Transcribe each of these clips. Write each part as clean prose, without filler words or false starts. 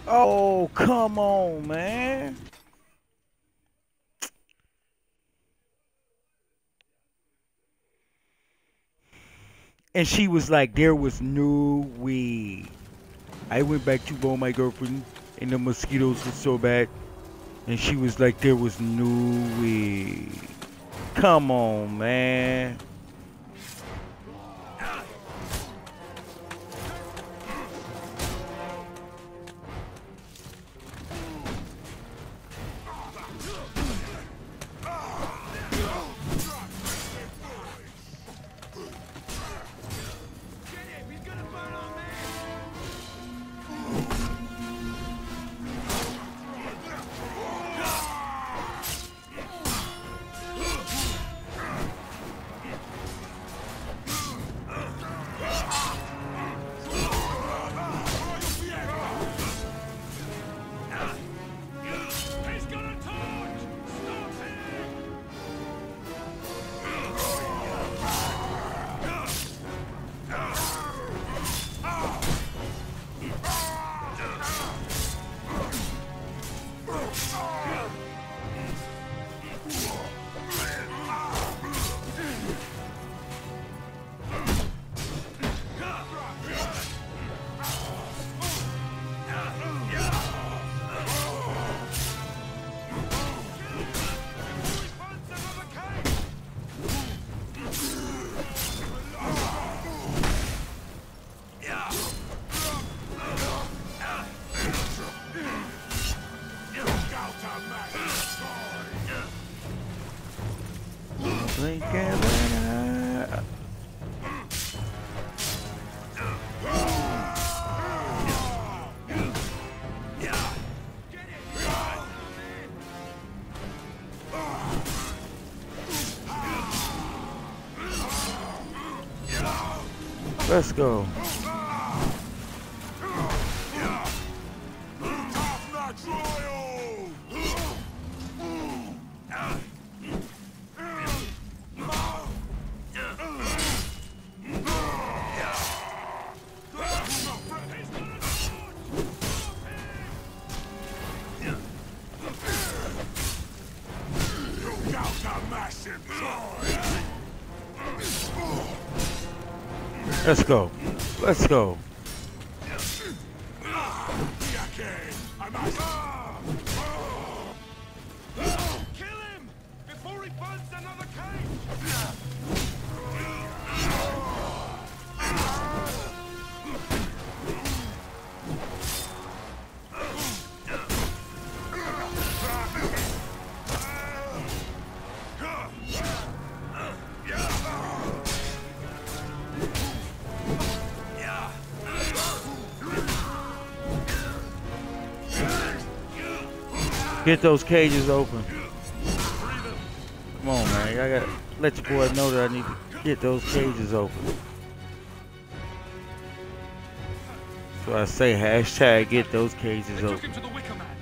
Oh, come on, man. And she was like, there was no way. I went back to all my girlfriend, and the mosquitoes were so bad. And she was like, there was no way. Come on, man. Blink and let's go. Let's go. Let's go. Kill him before he finds another cage! Get those cages open. Come on, man. I gotta let your boy know that I need to get those cages open. So I say hashtag get those cages They took open. him to the Wicker Man.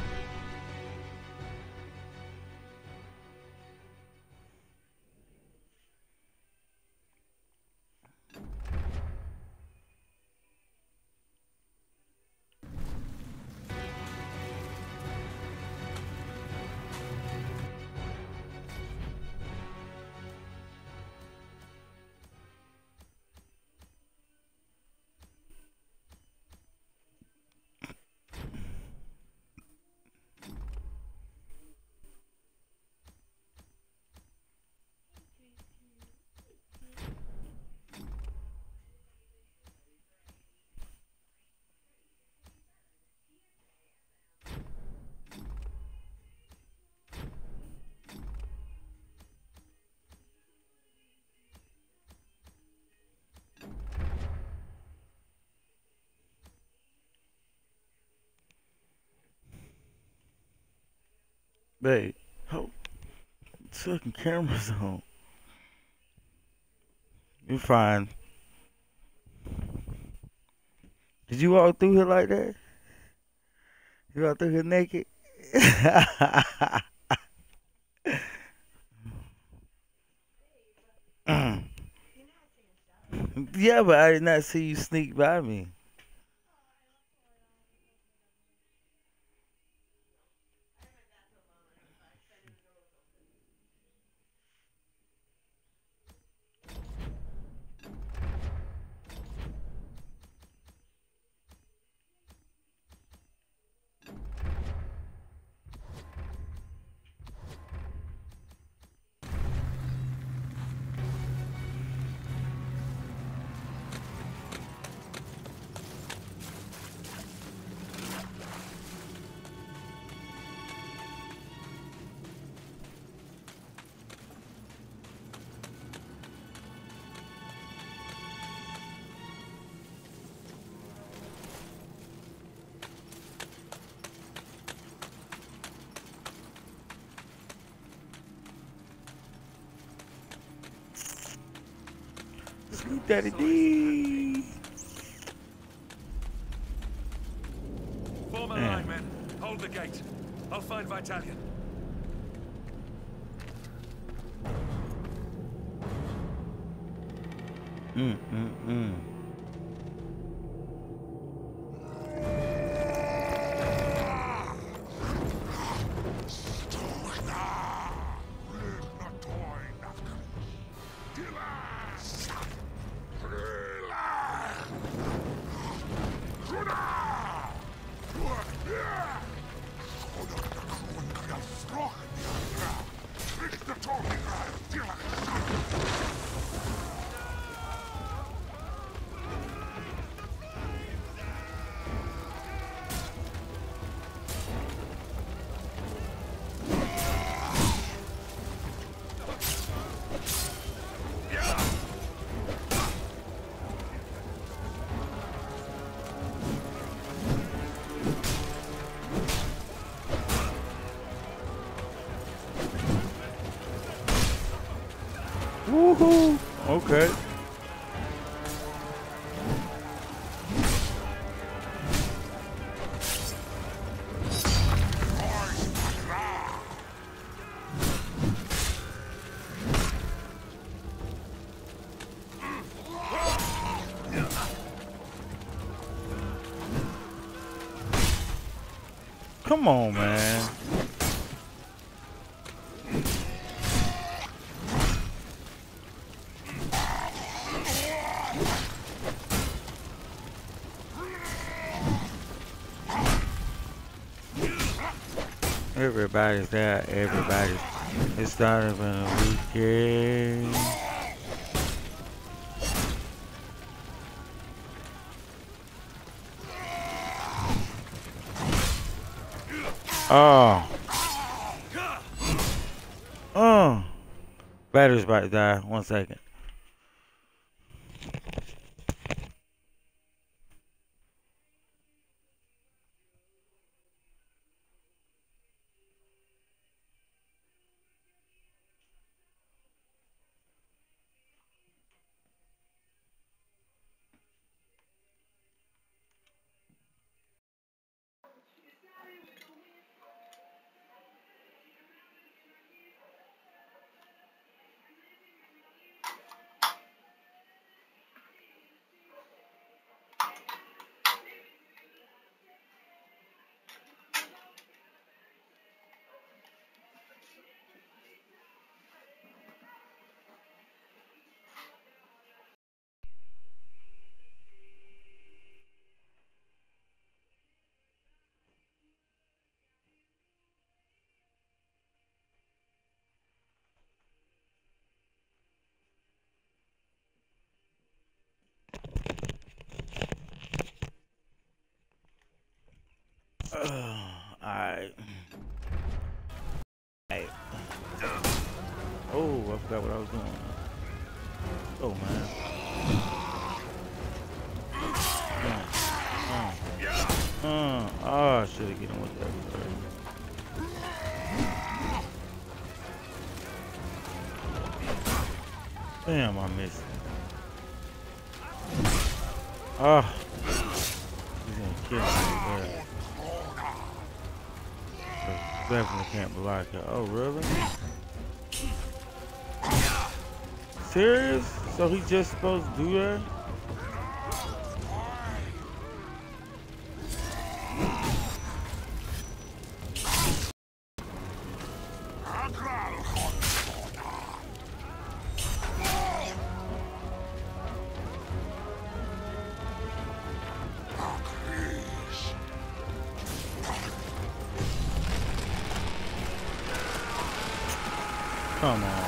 Babe, oh, fucking cameras on. You fine. Did you walk through here like that? You walk through here naked? Yeah, but I did not see you sneak by me. Daddy D. Form a line, men. Hold the gate. I'll find Vitalian. Woohoo! Okay. Come on, man. Everybody's there. Everybody's. It's not even a weekend. Oh. Oh. Battery's about to die. 1 second. Alright. Oh, I forgot what I was doing. Oh, man. Oh, I should have get him with that first. Damn, I missed it. Oh. He's gonna kill me. Definitely can't block it. Oh, really? Serious? So he just supposed to do that? Come on.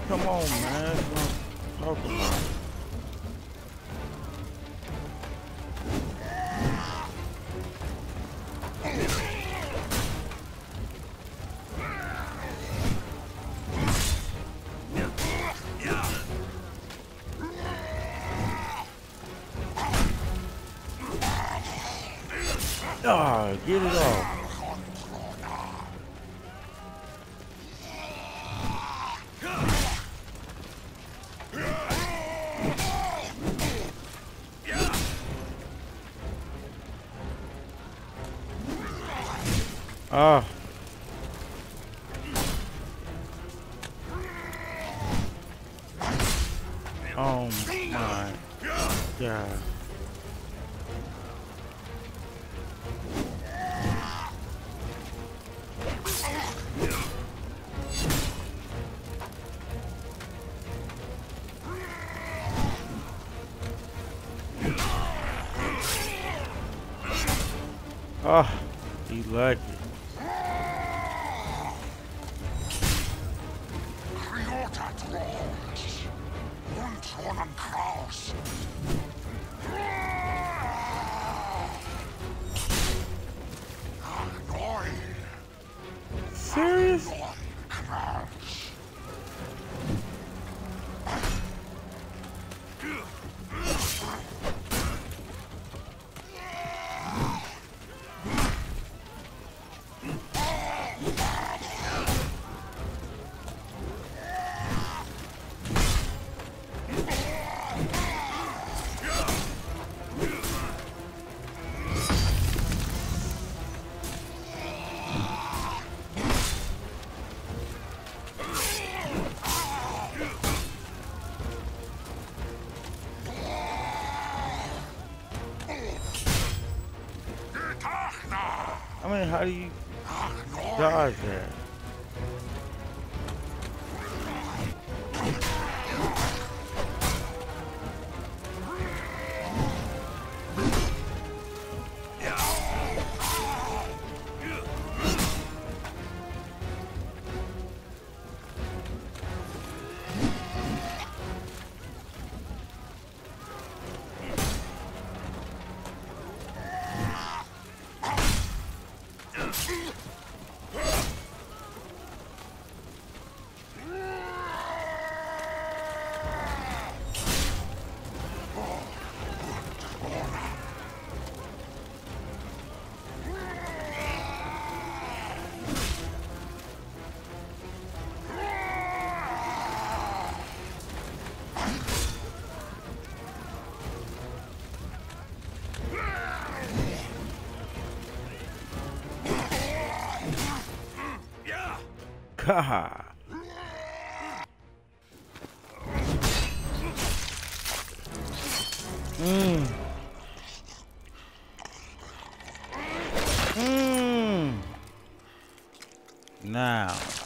Come on, man. That's what I'm talking about. Ah, get it off. Ah. Oh my God. Ah, he liked it. Serious? I mean, how do you dodge that? God. Now.